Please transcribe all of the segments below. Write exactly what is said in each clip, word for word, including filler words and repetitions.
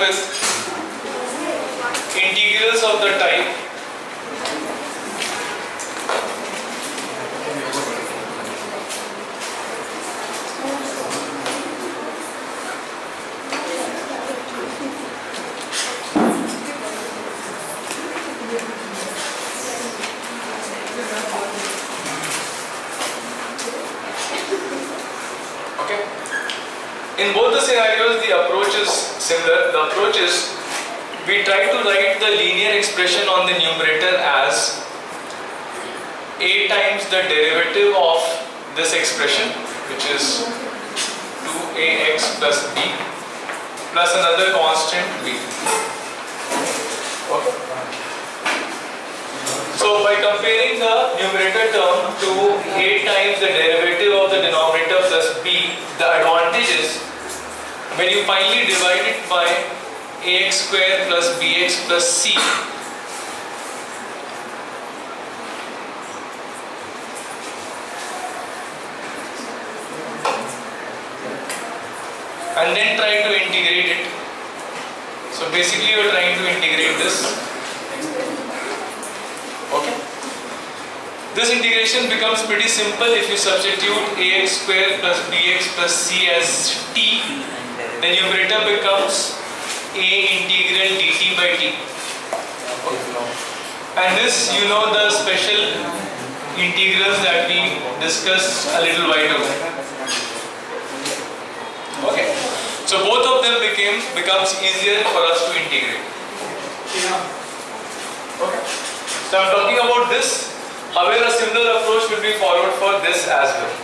with integrals of the type In both the scenarios, the approach is similar. The approach is we try to write the linear expression on the numerator as a times the derivative of this expression, which is two a x plus b plus another constant b. Okay. So by comparing the numerator term to a times the derivative of the denominator plus b, the advantage is when you finally divide it by ax square plus bx plus c, and then try to integrate it. So basically you are trying to integrate this. Okay. This integration becomes pretty simple if you substitute ax square plus bx plus c as t. The numerator becomes a integral dt by t. And this, you know, the special integrals that we discussed a little while ago. Okay. So both of them became becomes easier for us to integrate. Okay. So I'm talking about this. However, a similar approach will be followed for this as well.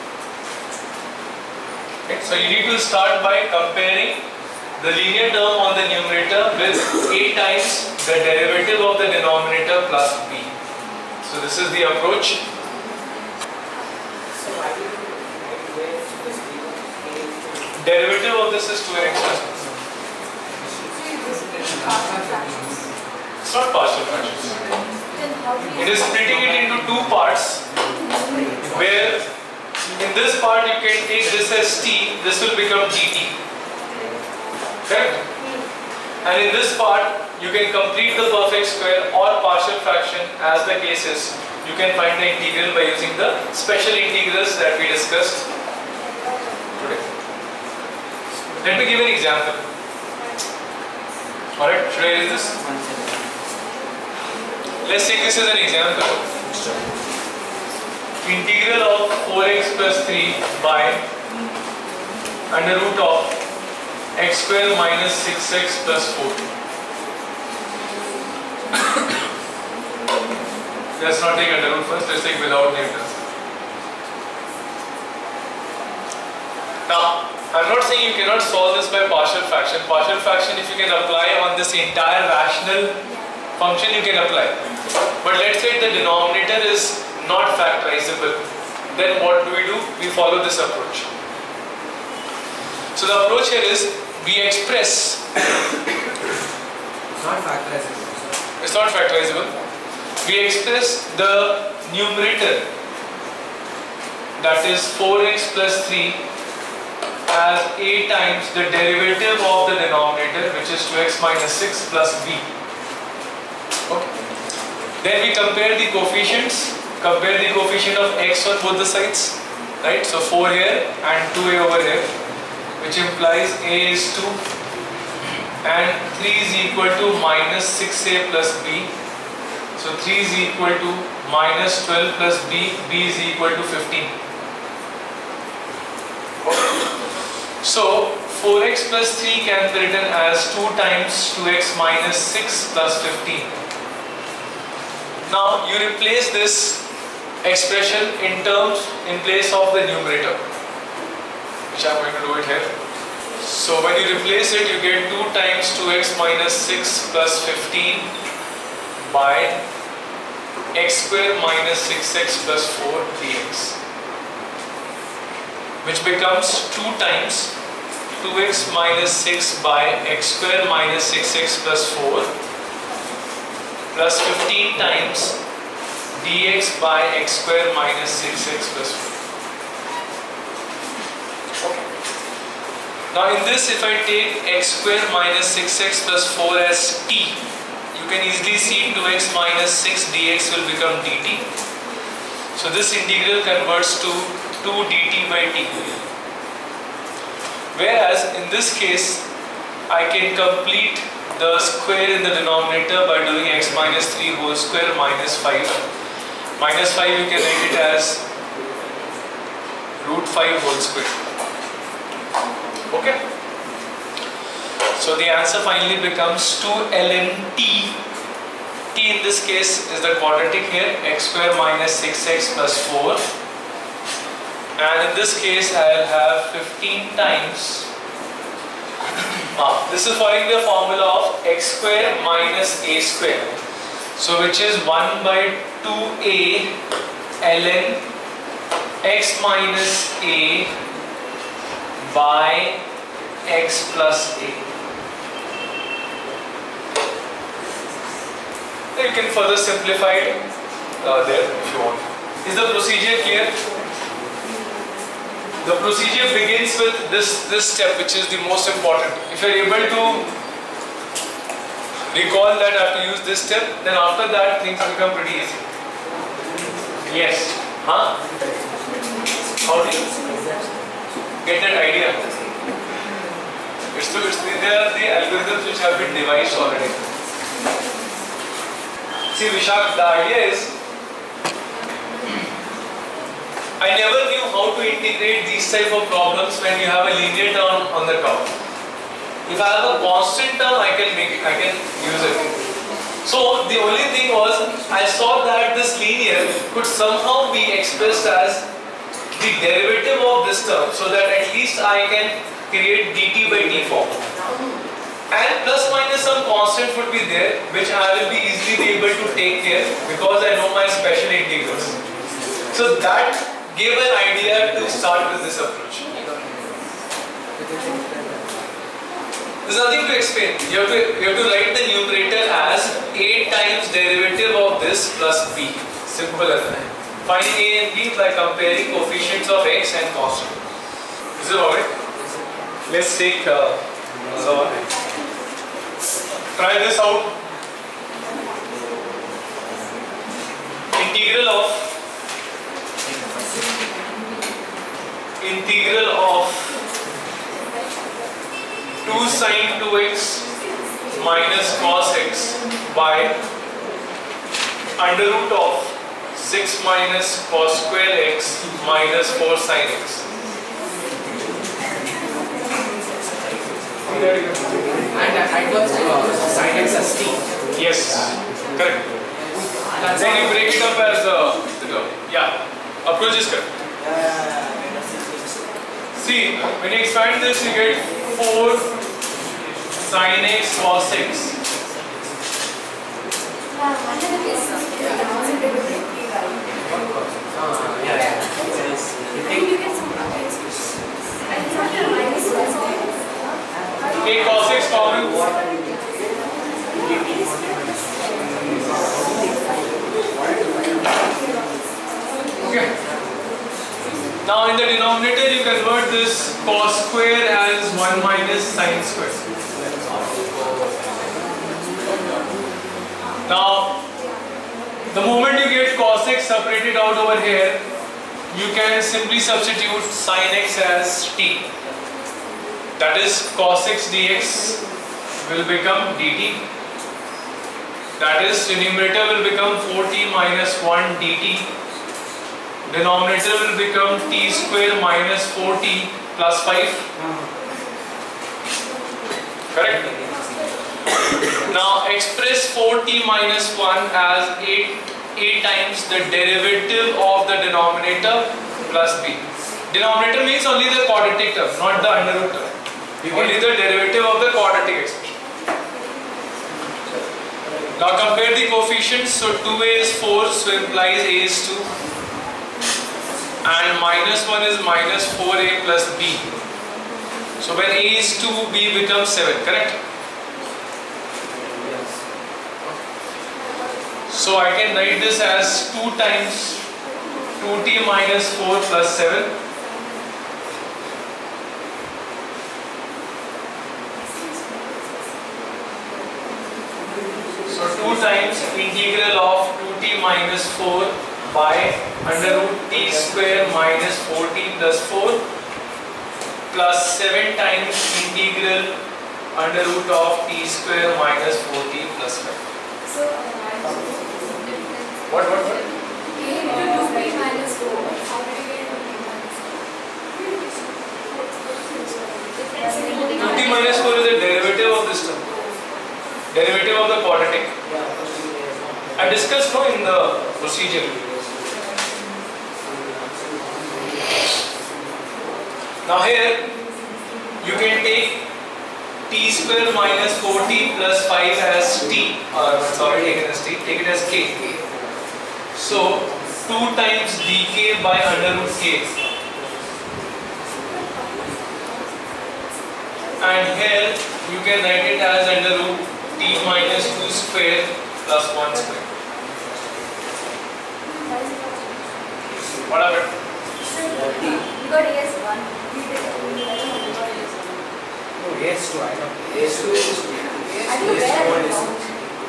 Okay. So you need to start by comparing the linear term on the numerator with a times the derivative of the denominator plus b. So this is the approach. Derivative of this is two x plus b. It's not partial fractions. It is splitting it into two parts, where in this part you can take this as t, this will become dt. Correct? And in this part you can complete the perfect square or partial fraction as the case is. You can find the integral by using the special integrals that we discussed today. Let me give an example. Alright, should I use this? Let's take this as an example. Integral of four x plus three by under root of x square minus six x plus four. Let's not take under root first, let's take without Newton. Now, I'm not saying you cannot solve this by partial fraction. Partial fraction, if you can apply on this entire rational function, you can apply. But let's say the denominator is not factorizable. Then what do we do? We follow this approach. So the approach here is we express. It's not factorizable. It's not factorizable. We express the numerator, that is four x plus three, as a times the derivative of the denominator, which is two x minus six plus b. Okay. Then we compare the coefficients, compare the coefficient of x on both the sides, right? So four here and two a over here, which implies a is two and three is equal to minus six a plus b. So three is equal to minus twelve plus b, b is equal to fifteen. Okay. So four x plus three can be written as two times two x minus six plus fifteen. Now you replace this expression in terms in place of the numerator, which I am going to do it here. So when you replace it, you get two times two x minus six plus fifteen by x square minus six x plus four dx, which becomes two times two x minus six by x square minus six x plus four plus fifteen times dx by x square minus six x plus four. Okay. Now in this, if I take x square minus six x plus four as t, you can easily see two x minus six dx will become dt. So this integral converts to two dt by t. Whereas in this case, I can complete the square in the denominator by doing x minus three whole square minus five. Minus five you can write it as root five whole square. Okay? So the answer finally becomes two ln t. T in this case is the quadratic here, x square minus six x plus four. And in this case I will have fifteen times. Ah, this is following the formula of x square minus a square. So which is one by two a ln x minus a by x plus a. You can further simplify it uh, there if you want. Is the procedure clear? The procedure begins with this, this step, which is the most important. If you are able to recall that I have to use this step, then after that things become pretty easy. Yes. Huh? How do you get that idea? It's the, it's the, they are the algorithms which have been devised already. See Vishak, the idea is I never knew how to integrate these type of problems when you have a linear term on the top. If I have a constant term, I can make it, I can use it. So the only thing was, I saw that this linear could somehow be expressed as the derivative of this term, so that at least I can create dt by t form. And plus minus some constant would be there, which I will be easily be able to take care because I know my special integrals. So that gave an idea to start with this approach. There's nothing to explain. You have to, you have to write the numerator as a times derivative of this plus b. Simple as that. Find a and b by comparing coefficients of x and constant. Is it alright? Let's take uh, so try this out. Integral of integral of two sine two x minus cos x by under root of six minus cos square x minus four sine x. And I got uh, sine x as t. Yes, correct. And then you break it up as uh, the term. Yeah, approach is correct. See, when you expand this, you get four sine x cos x. Uh, yeah, yeah. Take cos x common. Okay. Now in the denominator you convert this cos square as one minus sine square. Now the moment you get cos x separated out over here, you can simply substitute sine x as t. That is cos x dx will become dt. That is the numerator will become four t minus one dt. Denominator will become t square minus four t plus five. Correct? Now express four t minus one as eight, eight times the derivative of the denominator plus b. Denominator means only the quadratic term, not the under root term. Only the derivative of the quadratic expression. Now compare the coefficients. So two a is four, so implies a is two. And minus one is minus four a plus b. So when a is two, b becomes seven, correct? So I can write this as two times two t minus four plus seven. integral of two t minus four by under root t square minus four t plus four plus seven times integral under root of t square minus four t plus five. So, What, what, what? k into two t minus four. How do you get two t minus four? two t minus four is a derivative of this term. Derivative of the quadratic. I discussed no in the procedure. Now here you can take t square minus four t plus five as t, or it's already taken as t, take it as k. So two times dk by under root k. And here you can write it as under root t minus two square plus one square. What happened? You got A S one. We did No, A S two, I know. A S two is I don't know where it comes.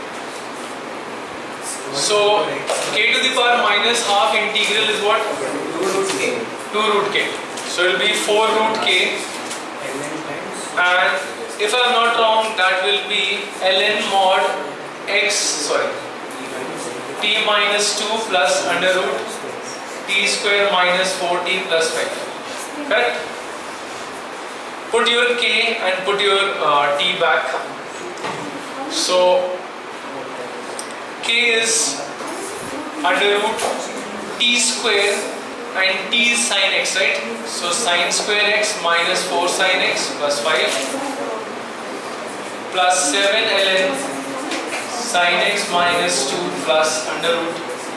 So k to the power minus half integral is what? two root k. two root k. So it will be four root k, ln times. and if I am not wrong, that will be ln mod x, sorry, t minus two plus under root t square minus four t plus five. Correct? Put your k and put your uh, t back. So k is under root t square and t is sin x, right? So sin square x minus four sin x plus five plus seven ln sin x minus two plus under root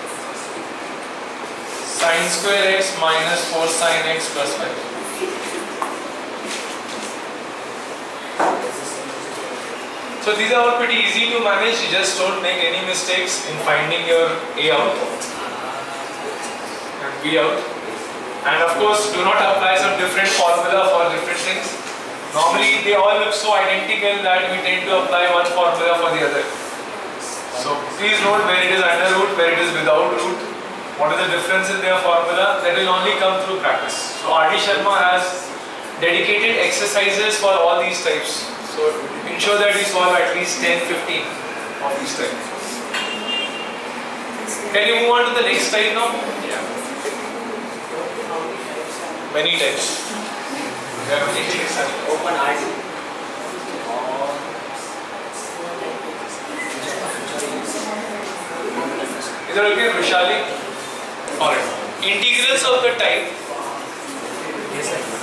sin square x minus four sin x plus five. So these are all pretty easy to manage. You just don't make any mistakes in finding your A out and B out. And of course, do not apply some different formula for different things. Normally, they all look so identical that we tend to apply one formula for the other. So please note where it is under root, where it is without root. What is the difference in their formula? That will only come through practice. So R D Sharma has dedicated exercises for all these types. So ensure that you solve at least ten to fifteen of these types. Can you move on to the next type now? Yeah. Many types. There are many types. Open R D. Is that okay, Vishali? Alright. Integrals of the type. Yes, sir.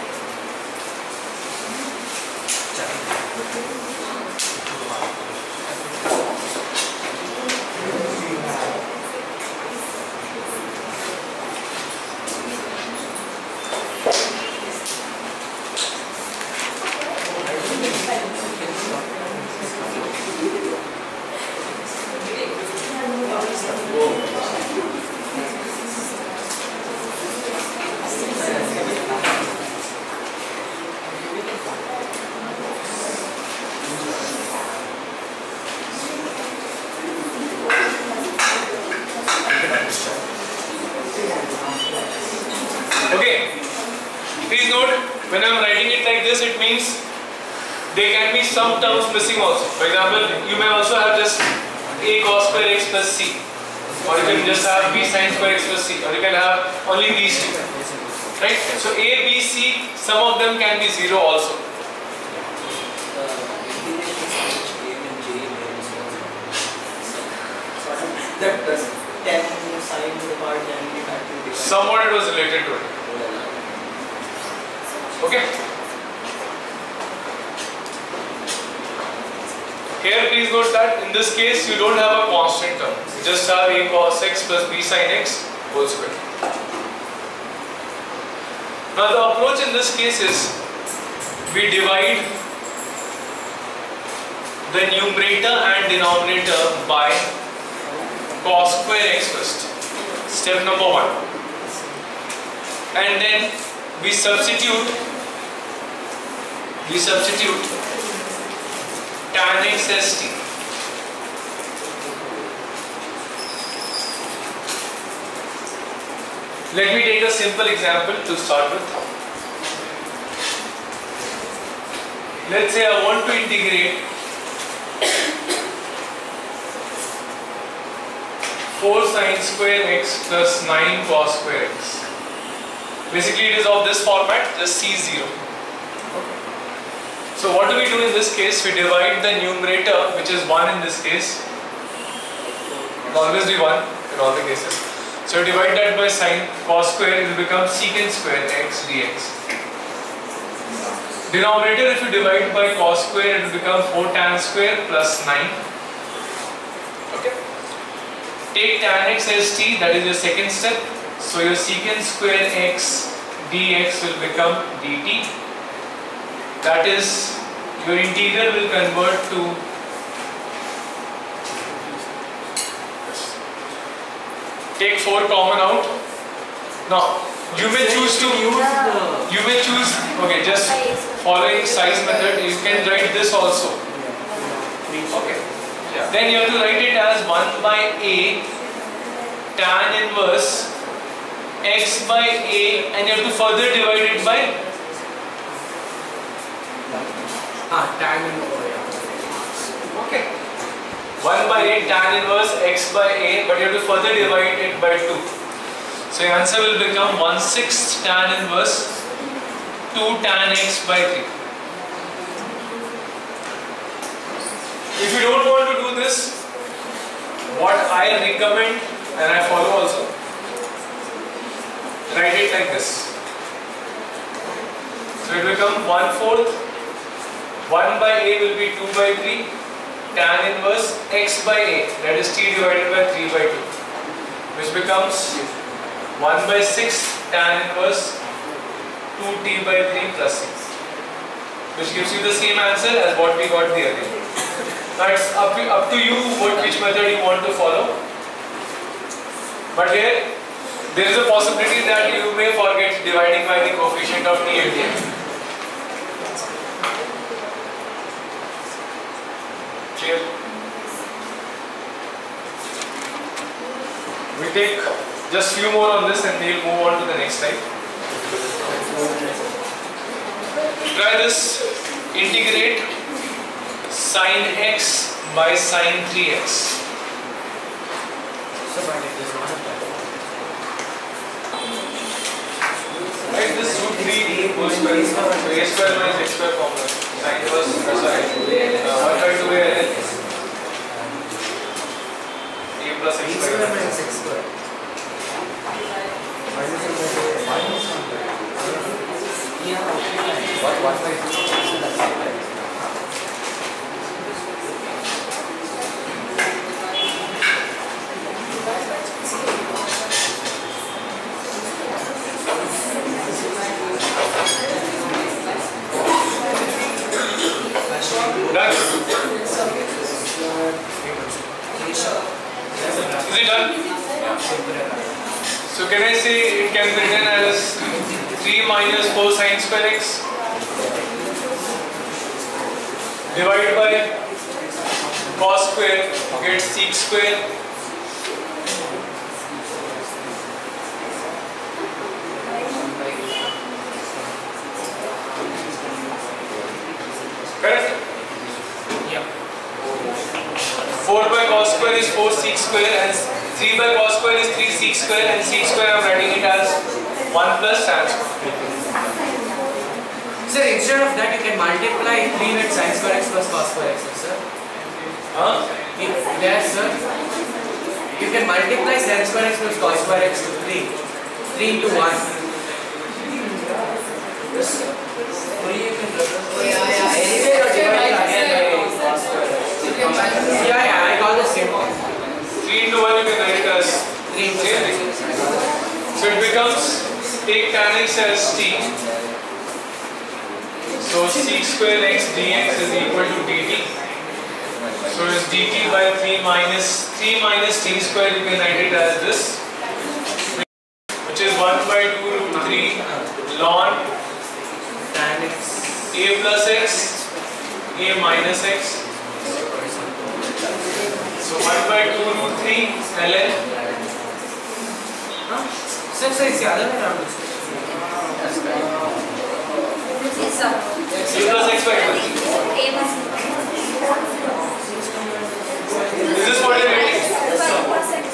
Okay, please note when I am writing it like this, it means there can be some terms missing also. For example, you may also have just a cos square x plus c, or you can just have b sin square x plus c, or you can have only these two. Right? So a, b, c, some of them can be zero also. That the ten sign to the part can be factored. Somewhat it was related to it. Okay. Here please note that in this case you don't have a constant term. You just have a cos x plus b sin x whole square. Now the approach in this case is we divide the numerator and denominator by cos square x first. Step number one. And then we substitute we substitute tan x as t. Let me take a simple example to start with. Let's say I want to integrate four sine square x plus nine cos square x. Basically it is of this format, just C zero. Okay. So what do we do in this case? We divide the numerator, which is one in this case. It will always be one in all the cases. So you divide that by sine cos square, it will become secant square x dx. Denominator, if you divide by cos square, it will become four tan square plus nine. Okay. Take tan x as t, that is your second step. So your secant square x dx will become dt. That is, your integral will convert to take four common out. Now you may choose to you may choose okay, just following size method, you can write this also. Okay. Yeah. Then you have to write it as one by a tan inverse x by a, and you have to further divide it by Ah, tan inverse. okay. one by a tan inverse x by a, but you have to further divide it by two. So your answer will become one sixth tan inverse two tan x by three. If you don't want to do this, what I recommend, and I follow also, write it like this. So it will become one fourth, one by a will be two by three, tan inverse x by a, that is t divided by three by two, which becomes one by six tan inverse two t by three plus six, which gives you the same answer as what we got the other. Now it's up to, up to you what which method you want to follow. But here there is a possibility that you may forget dividing by the coefficient of t and t. Clear? We take just few more on this and we'll move on to the next slide. Try this. Integrate sine x by sine three x. So, but it does not apply. Right, this root three whole square, so a square minus x square formula. Sine inverse, uh, sorry, uh, one by two a a plus x B square. square minus x square. What, what by two? So that's it, right? Done. Is it done? So can I say it can be written as three minus four sine square x divided by cos square, get sec square correct? Yeah. four by cos square is four sec square and three by cos square is three sec square, and sec square I am writing it as one plus tan square. Sir, instead of that you can multiply three with sin square x plus cos square x, sir. Huh? Yes, sir. You can multiply sin square x plus cos square x to three. three into one. Yeah, yeah. Anyway, you're dividing again by cos square x. Yeah, yeah, I got the same one. three into one you can write it as three into one. So it becomes, take tan x as t. So sec square x dx is equal to dt. So it's dt by three minus three minus t square, you can write it as this, which is one by two root three ln tan x a plus x a minus x. So one by two root three ln Sir, sir, it's the other way around. Yes, sir. A plus x by one. A must Is this what you're getting? plus x.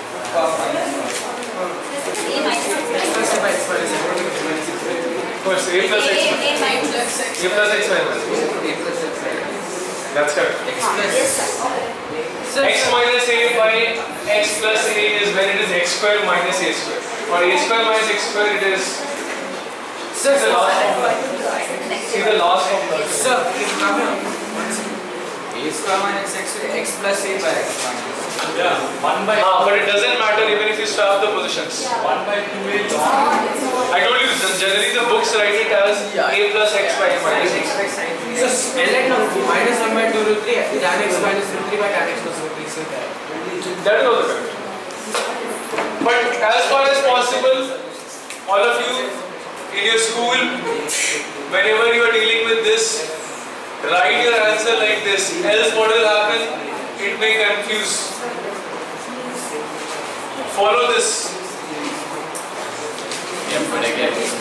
A minus X plus A by X minus A. First, a plus x. A minus x. A plus x by one. That's correct. X plus. Yes, sir. Sir, X minus a by x plus a is when it is x square minus a square. For a square minus x square, it is Sir, the last formula. See the last formula. Sir, please come here. A square minus x, x plus A by X minus. Yeah, one by. Ah, but it doesn't matter even if you swap the positions. one by two A. I told you generally the books write it as a plus x by a minus x. So, ln of minus one by two root three, tan x minus root three by tan x plus root three. So that. That is also correct. But as far as possible, all of you in your school, whenever you are dealing with this, write your answer like this. Else what will happen? It may confuse. Follow this. Yeah, but again.